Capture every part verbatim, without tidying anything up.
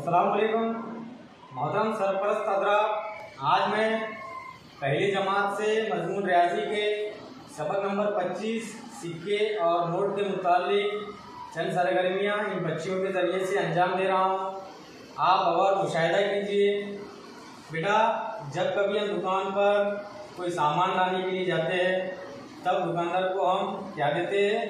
अस्सलाम वालेकुम मोहतरम सरपरस्त हज़रात, आज मैं पहली जमात से मजमून रियाजी के सबक नंबर पच्चीस सिक्के और नोट के मुतालिक चंद सरगर्मियाँ इन बच्चियों के ज़रिए से अंजाम दे रहा हूँ। आप और मुशाहिदा कीजिए। बेटा, जब कभी हम दुकान पर कोई सामान लाने के लिए जाते हैं तब दुकानदार को हम क्या देते हैं?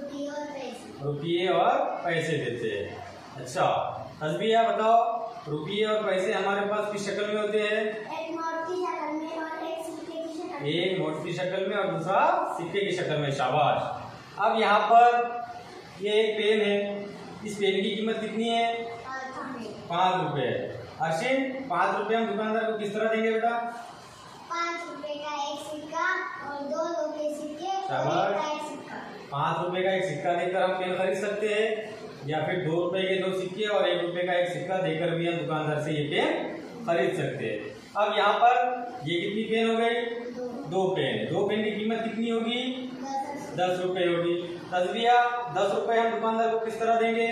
रुपये और पैसे देते हैं। अच्छा तस्बीह बताओ, रुपये और पैसे हमारे पास किस शक्ल में होते हैं? एक नोट की शक्ल में और एक सिक्के की शक्ल में। एक नोट की शक्ल में और दूसरा सिक्के की शक्ल में। शाबाश। अब यहाँ पर ये एक पेन है, इस पेन की कीमत कितनी है? पाँच रुपए। अश्विन, पाँच रुपए हम दुकानदार को किस तरह देंगे बेटा? पाँच रुपए का एक सिक्का और दो रुपए सिक्के। शाबाश। पाँच रुपए का एक सिक्का देकर हम पेन खरीद सकते हैं, या फिर दो रुपए के दो सिक्के और एक रुपए का एक सिक्का देकर भी हम दुकानदार से ये पेन खरीद सकते हैं। अब यहाँ पर ये कितनी पेन हो गई? दो, दो पेन। दो पेन की कीमत कितनी होगी? दस, दस रुपए होगी। तस्बिया, दस रुपए हम दुकानदार को किस तरह देंगे?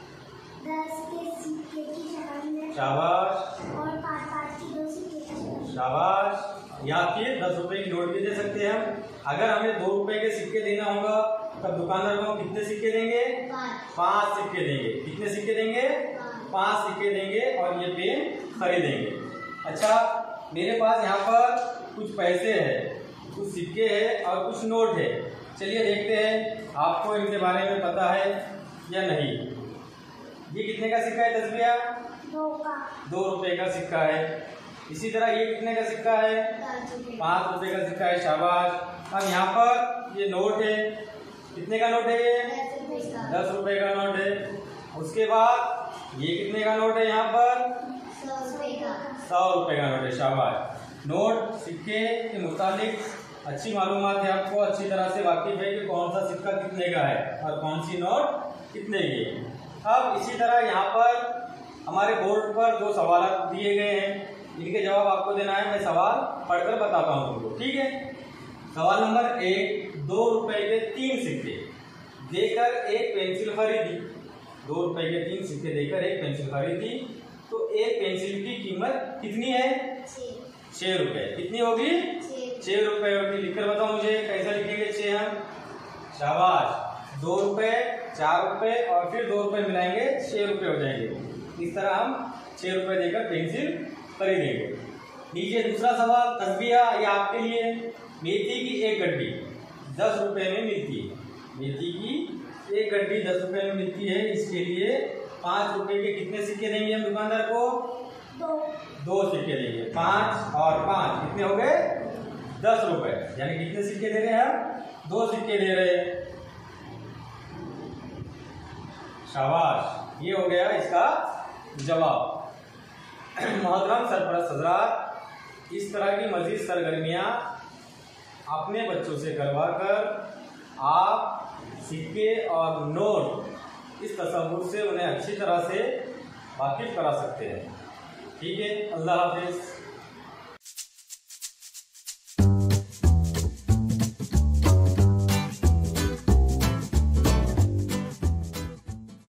दस के सिक्के की शक्ल में। शाबाश। और पाँच पाँच की दो सिक्के की शक्ल में। शाबाश। या फिर दस रुपए की नोट भी दे सकते हैं हम। अगर हमें दो रुपए के सिक्के देना होगा तब दुकानदार को हम कितने सिक्के देंगे? पाँच सिक्के देंगे। कितने सिक्के देंगे? पाँच सिक्के देंगे और ये पेन खरीदेंगे। अच्छा, मेरे पास यहाँ पर कुछ पैसे हैं, कुछ सिक्के हैं और कुछ नोट है। चलिए देखते हैं आपको इनके बारे में पता है या नहीं। ये कितने का सिक्का है तस्बिया? दो का। दो रुपए का सिक्का है। इसी तरह ये कितने का सिक्का है? पाँच रुपए का सिक्का है। शाबाश। अब यहाँ पर ये नोट है, कितने का नोट है? ये दस रुपए का नोट है। उसके बाद ये कितने का नोट है? यहाँ पर सौ रुपए का। सौ रुपए का नोट है। शाबाश। नोट सिक्के के मुतालिक अच्छी मालूमात है आपको, अच्छी तरह से वाकिफ है कि कौन सा सिक्का कितने का है और कौन सी नोट कितने की है। अब इसी तरह यहाँ पर हमारे बोर्ड पर दो सवाल दिए गए हैं, इनके जवाब आपको देना है। मैं सवाल पढ़कर बताता हूँ तुमको, ठीक है? सवाल नंबर एक, दो रुपए के तीन सिक्के देकर एक पेंसिल खरीदी। दो रुपए के तीन सिक्के देकर एक पेंसिल खरीदी तो एक पेंसिल की कीमत कितनी है? छह रुपए। कितनी होगी? छह रुपए होगी। लिखकर बताओ मुझे कैसा लिखेंगे छह हम? शाबाश। दो रुपए, चार रुपए और फिर दो रुपए मिलाएंगे, छह रुपए हो जाएंगे। इस तरह हम छह रुपए देकर पेंसिल खरीदेंगे। नीचे दूसरा सवाल, तस्बिया, ये आपके लिए। मेथी की एक गड्डी दस रुपए में मिलती है। मेथी की एक गड्डी दस रुपए में मिलती है, इसके लिए पाँच रुपए के कितने सिक्के देंगे हम दुकानदार को? दो। दो सिक्के देंगे। पाँच और पाँच कितने हो गए? दस रुपए। यानी कितने सिक्के दे रहे हैं हम? दो सिक्के दे रहे हैं। शाबाश। ये हो गया इसका जवाब। मोहतरम सरपरस्त हज़रात, इस तरह की मजीद सरगर्मियाँ अपने बच्चों से करवा कर आप सिक्के और नोट इस तसव्वुर से उन्हें अच्छी तरह से वाकिफ करा सकते हैं। ठीक है, अल्लाह हाफिज़।